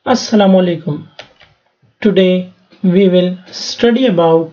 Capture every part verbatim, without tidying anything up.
Assalamu alaikum. Today we will study about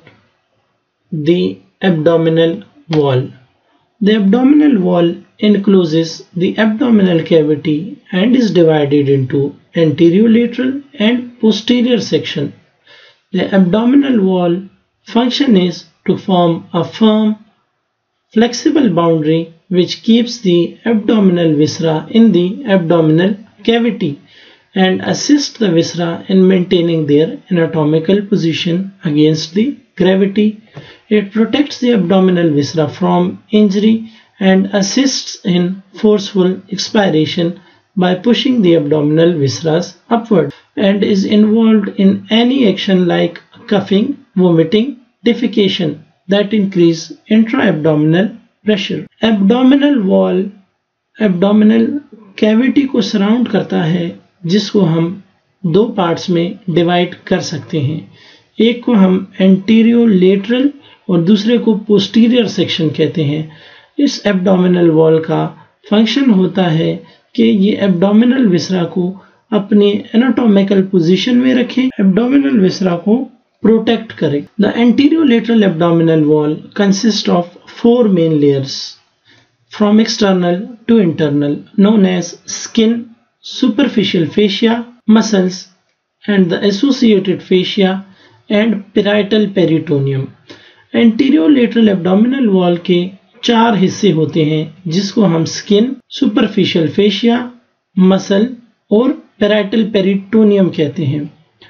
the abdominal wall. The abdominal wall encloses the abdominal cavity and is divided into anterolateral and posterior section. The abdominal wall function is to form a firm, flexible boundary which keeps the abdominal viscera in the abdominal cavity and assist the viscera in maintaining their anatomical position against the gravity. It protects the abdominal viscera from injury and assists in forceful expiration by pushing the abdominal viscera upward, and is involved in any action like coughing, vomiting, defecation that increase intra-abdominal pressure. Abdominal wall abdominal cavity को surround करता है, जिसको हम दो parts में divide कर सकते हैं। एक को हम एंटीरियो-लेटरल और दूसरे को पोस्टीरियर सेक्शन कहते हैं। इस एब्डोमिनल वॉल का फंक्शन होता है कि ये एब्डोमिनल विसरा को अपनी एनाटॉमिकल पोजीशन में रखें, एब्डोमिनल विसरा को प्रोटेक्ट करें। The anterolateral abdominal wall consist of four main layers from external to internal, known as skin, superficial fascia, muscles and the associated fascia and parietal peritoneum. Anterior-lateral abdominal wall के चार हिस्से होते हैं, जिसको हम skin, superficial fascia, muscle और parietal peritoneum कहते हैं।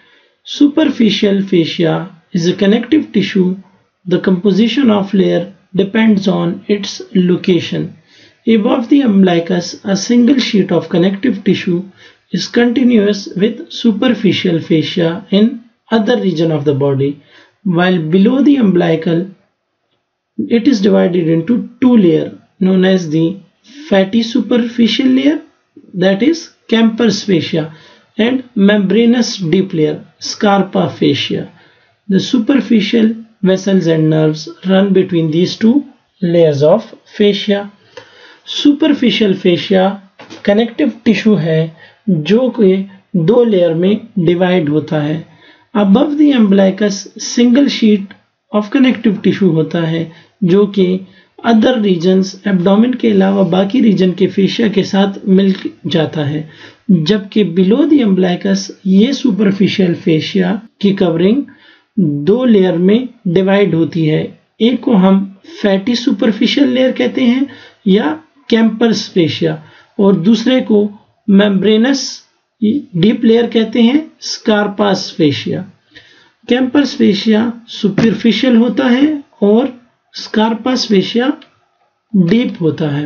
Superficial fascia is a connective tissue. The composition of layer depends on its location. Above the umbilicus, a single sheet of connective tissue is continuous with superficial fascia in other region of the body, while below the umbilical, it is divided into two layers known as the fatty superficial layer, that is Camper's fascia, and membranous deep layer, Scarpa fascia. The superficial vessels and nerves run between these two layers of fascia. Superficial fascia connective tissue है जो कि दो layer में divide होता है। Above the umbilicus single sheet of connective tissue होता है जो कि अदर रीजन्स एब्डोमेन के अलावा बाकी रीजन के फेशिया के साथ मिल जाता है, जबकि बिलो द अम्बिलिकस ये सुपरफिशियल फेशिया की कवरिंग दो लेयर में डिवाइड होती है। एक को हम फैटी सुपरफिशियल लेयर कहते हैं या कैम्पर्स फेशिया, और दूसरे को मेम्ब्रेनस डीप लेयर कहते हैं, Scarpa's fascia. Camper's fascia superficial होता है और स्कारपास फेशिया डीप होता है।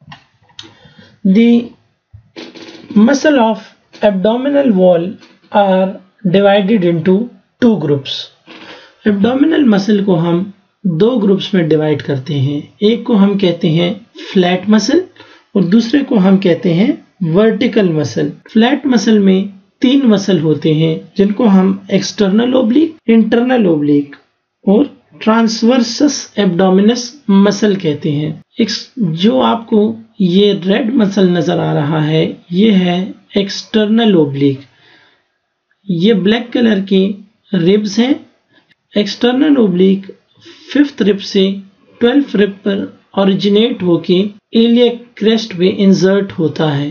The muscle of abdominal wall are divided into two groups. Abdominal muscle को हम दो ग्रुप्स में डिवाइड करते हैं। एक को हम कहते हैं फ्लैट मसल और दूसरे को हम कहते हैं वर्टिकल मसल। फ्लैट मसल में तीन मसल होते हैं, जिनको हम एक्सटर्नल ओब्लिक, इंटरनल ओब्लिक और ट्रांसवर्सस एब्डोमिनस मसल कहते हैं। जो आपको ये रेड मसल नजर आ रहा है, ये है एक्सटर्नल ओब्लिक। ये ब्लैक कलर के रिब्स हैं। एक्सटर्नल ओब्लिक फिफ्थ रिब से ट्वेल्थ रिब पर ओरिजिनेट होके इलियक क्रेस्ट पे इंसर्ट होता है।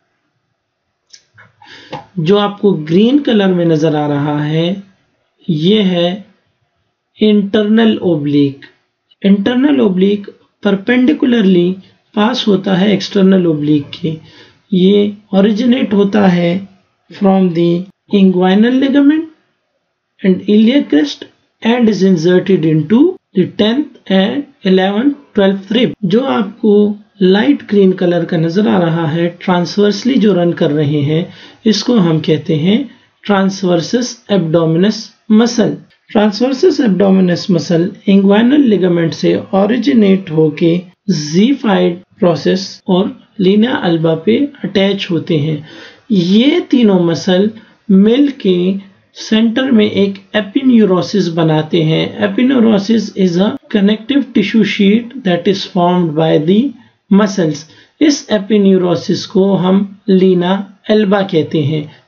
जो आपको ग्रीन कलर में नजर आ रहा है, ये है internal oblique. Internal oblique perpendicularly pass होता है एक्सटर्नल ओब्लिक के। ये ओरिजिनेट होता है from the inguinal ligament and iliac crest and is inserted into the tenth and eleventh twelfth rib। जो आपको लाइट ग्रीन कलर का नजर आ रहा है, ट्रांसवर्सली जो रन कर रहे हैं, इसको हम कहते हैं transversus abdominis muscle. Transversus abdominis muscle inguinal ligament से ओरिजिनेट होके ज़ीफाइड प्रोसेस और लीना अल्बा पे अटैच होते हैं। ये तीनों मसल मिल के सेंटर में एक एपिन्यूरोसिस बनाते हैं। Aponeurosis is a connective tissue sheet that is formed by the muscles. इस एपिन्यूरोसिस को हम लीना एल्बा कहते हैं।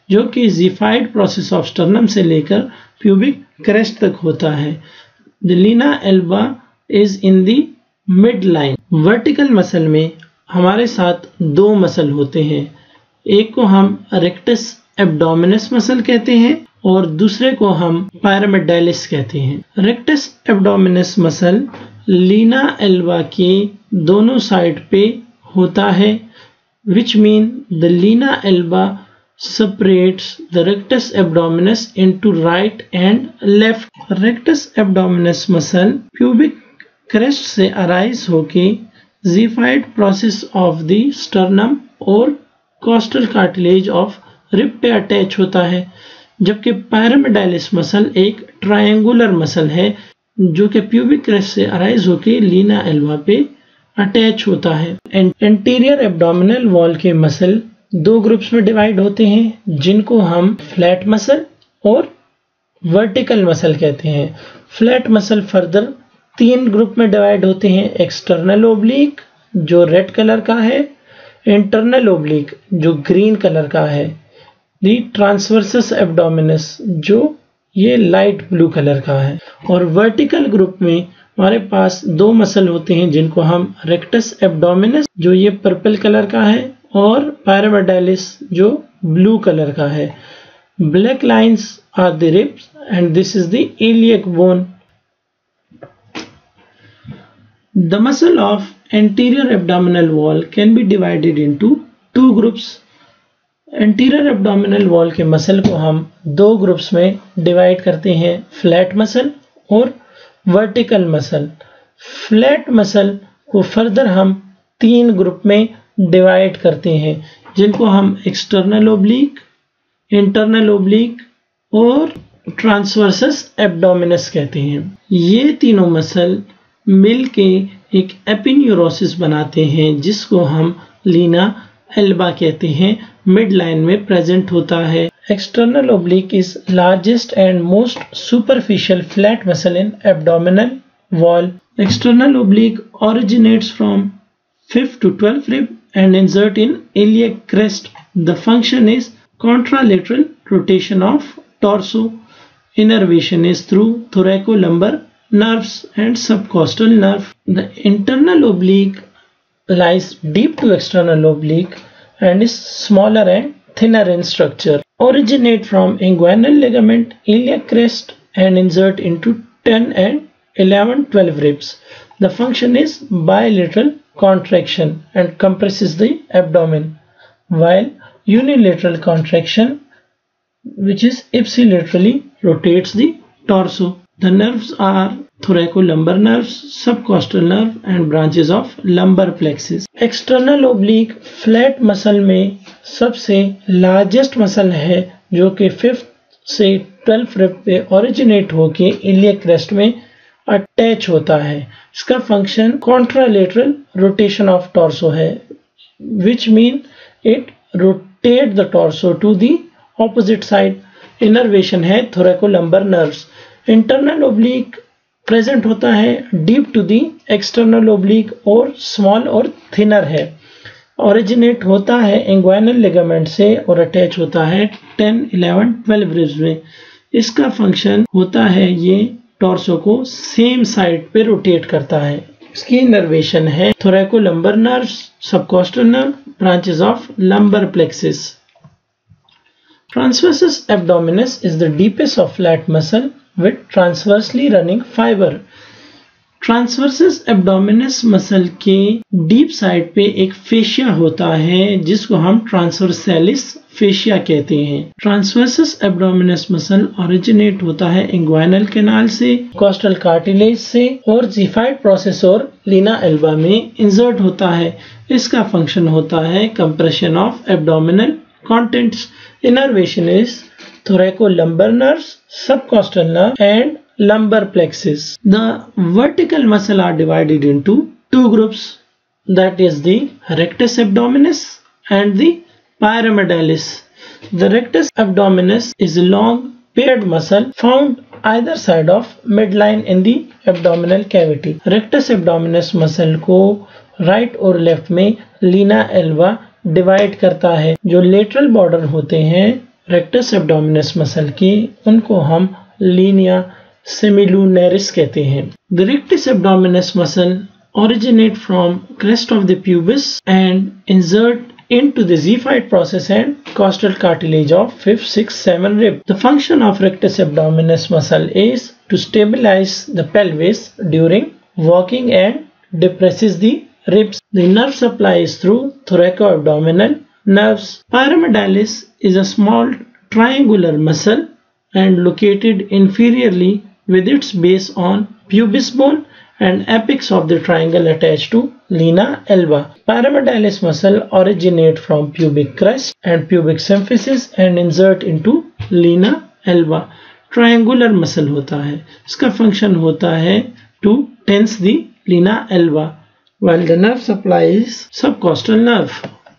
जो कि ज़िफाइड प्रोसेस ऑफ स्टर्नम से लेकर प्यूबिक क्रेस्ट तक होता है। The linea alba is in the mid line. Vertical muscle में हमारे साथ दो मसल होते हैं, एक को हम रेक्टस एब्डोमिनस मसल कहते हैं और दूसरे को हम पायरामिडालिस कहते हैं। Rectus abdominis muscle linea alba के दोनों साइड पे होता है, which mean the lina alba separates the rectus abdominis into right and left. Rectus abdominis muscle pubic crest से arise होके xiphoid process of the sternum और costal cartilage of rib पे attach होता है, जबकि पायरामिडालिस मसल एक triangular muscle है जो कि प्यूबिक क्रेस्ट से अराइज होके लीना एल्बा पे अटैच होता है। एंटीरियर एब्डोमिनल वॉल के मसल दो ग्रुप्स में डिवाइड होते हैं, जिनको हम फ्लैट मसल और वर्टिकल मसल कहते हैं। फ्लैट मसल फर्दर तीन ग्रुप में डिवाइड होते हैं, एक्सटर्नल ओब्लिक जो रेड कलर का है, इंटरनल ओब्लिक जो ग्रीन कलर का है, दी ट्रांसवर्सस एब्डोमिनस जो ये लाइट ब्लू कलर का है, और वर्टिकल ग्रुप में हमारे पास दो मसल होते हैं जिनको हम रेक्टस एब्डोमिनस जो ये पर्पल कलर का है और पायरामिडालिस जो ब्लू कलर का है। Black lines are the ribs and this is the iliac bone. The muscle of anterior abdominal wall can be divided into two groups. Anterior abdominal wall के muscle को हम दो ग्रुप्स में डिवाइड करते हैं, flat muscle और vertical muscle. Flat muscle को further हम तीन ग्रुप में डिवाइड करते हैं, जिनको हम एक्सटर्नल ओब्लिक, इंटरनल ओब्लिक और ट्रांसवर्सस एब्डोमिनस कहते हैं। ये तीनों मसल मिलके एक एपिन्यूरोसिस बनाते हैं जिसको हम लीना एल्बा कहते हैं, मिड लाइन में प्रेजेंट होता है। External oblique is largest and most superficial flat muscle in abdominal wall. External oblique originates from fifth to twelfth rib and insert in iliac crest. The function is contralateral rotation of torso. Innervation is through thoracolumbar nerves and subcostal nerve. The internal oblique lies deep to external oblique and is smaller and thinner in structure. Originate from inguinal ligament, iliac crest and insert into ten and eleven twelve ribs. The function is bilateral contraction and compresses the abdomen, while unilateral contraction, which is ipsilaterally, rotates the torso. The nerves are thoracolumbar nerves, subcostal nerve and branches of lumbar plexus. External oblique flat muscle में सबसे largest muscle है जो कि fifth से twelfth rib पे originate होके iliac crest में attach होता है। इसका function contralateral rotation of torso है, which mean it rotate the torso to the opposite side. Innervation है thoracolumbar nerves. Internal oblique present होता है deep to the external oblique और स्मॉल और थिनर है। ओरिजिनेट होता है इंग्वाइनल लिगामेंट से और अटैच होता है टेन, इलेवन, ट्वेल्व रिब्स में। इसका फंक्शन होता है ये टॉर्सो को सेम साइड पे रोटेट करता है। इसकी इनर्वेशन है thoracolumbar nerves, subcostal nerve, branches of lumbar plexus. Transversus abdominis is the deepest of flat muscle with transversely running fiber. Transversus abdominis muscle के डीप साइड पे एक फेशिया होता है जिसको हम ट्रांसवर्सैलिस फेशिया कहते हैं। ट्रांसवर्सस एब्डोमिनस मसल ओरिजिनेट होता है इंग्वाइनल कैनाल से, कॉस्टल कार्टिलेज से और ज़िफाइड प्रोसेस और लीना एल्बा में इंसर्ट होता है। इसका फंक्शन होता है compression of abdominal contents. Innervation is thoracolumbar nerves, subcostal nerve and lumbar plexus. The vertical muscle are divided into two groups, that is the rectus abdominis and the pyramidalis. The rectus abdominis is a long paired muscle found either side of midline in the abdominal cavity. Rectus abdominis muscle को right और left में linea Elba divide करता है। जो lateral border होते हैं rectus abdominis muscle की उनको हम लीनिया सेमिलुनरिस कहते हैं। The rectus abdominis muscle originate from crest of the pubis and insert into the xiphoid process and costal cartilage of fifth, sixth, seventh rib. The function of rectus abdominis muscle is to stabilize the pelvis during walking and depresses the ribs. The nerve supply is through thoracoabdominal nerves. Pyramidalis is a small triangular muscle and located inferiorly with its base on pubis bone and apex of the triangle attached to linea alba. Pyramidalis muscle originate from pubic crest and pubic symphysis and insert into linea alba. Triangular muscle होता है, इसका function होता है to tense the linea alba, while the nerve supply is subcostal nerve.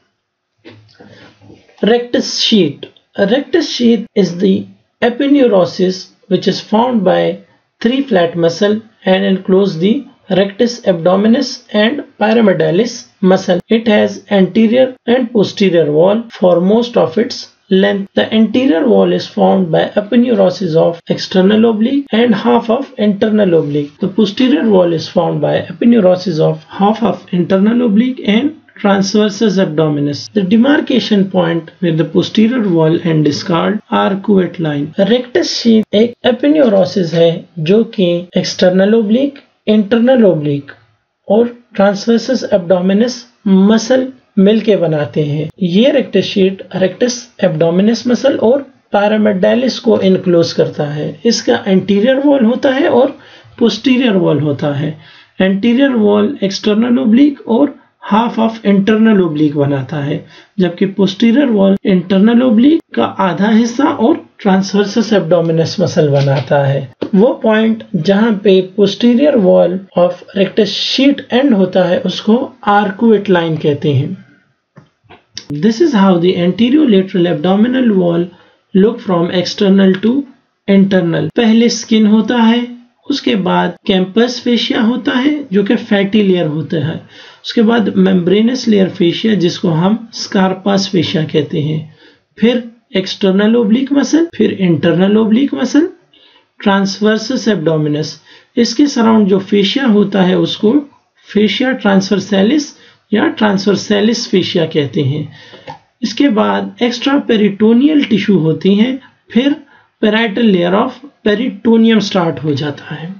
Rectus sheath. A rectus sheath is the epineurosis which is formed by three flat muscle and enclose the rectus abdominis and pyramidalis muscle. It has anterior and posterior wall for most of its length. The anterior wall is formed by epineurosis of external oblique and half of internal oblique. The posterior wall is formed by epineurosis of half of internal oblique and transversus abdominis. The demarcation point with the posterior wall end is called arcuate line. Rectus sheath एक epineurosis है जो कि external oblique, internal oblique और transversus abdominis muscle मिलके बनाते हैं। ये rectus sheath rectus abdominis मसल और pyramidalis को enclose करता है। इसका anterior wall होता है और posterior wall होता है। anterior wall external oblique और हाफ ऑफ इंटरनल ओब्लिक बनाता है, जबकि पोस्टीरियर वॉल इंटरनल ओब्लिक का आधा हिस्सा और ट्रांसवर्सस एब्डोमिनस मसल बनाता है। वो पॉइंट जहां पे posterior wall of rectus sheath end होता है उसको आर्कुएट लाइन कहते हैं। This is how the anterolateral abdominal wall look from external to internal. पहले स्किन होता है, उसके बाद कैंपस फेशिया होता है जो कि फैटी लेयर होता है, उसके बाद मेम्ब्रेनस लेयर फेशिया जिसको हम स्कारपास फेशिया कहते हैं, फिर एक्सटर्नल ओब्लिक मसल, फिर internal oblique muscle, transversus abdominis. इसके सराउंड जो फेशिया होता है उसको फेशिया ट्रांसवर्सैलिस या ट्रांसवर्सैलिस फेशिया कहते हैं। इसके बाद एक्स्ट्रा पेरिटोनियल टिश्यू होती हैं, फिर parietal layer of peritoneum start हो जाता है।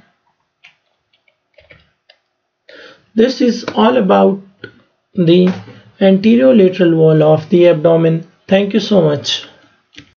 This is all about the anterolateral wall of the abdomen. Thank you so much.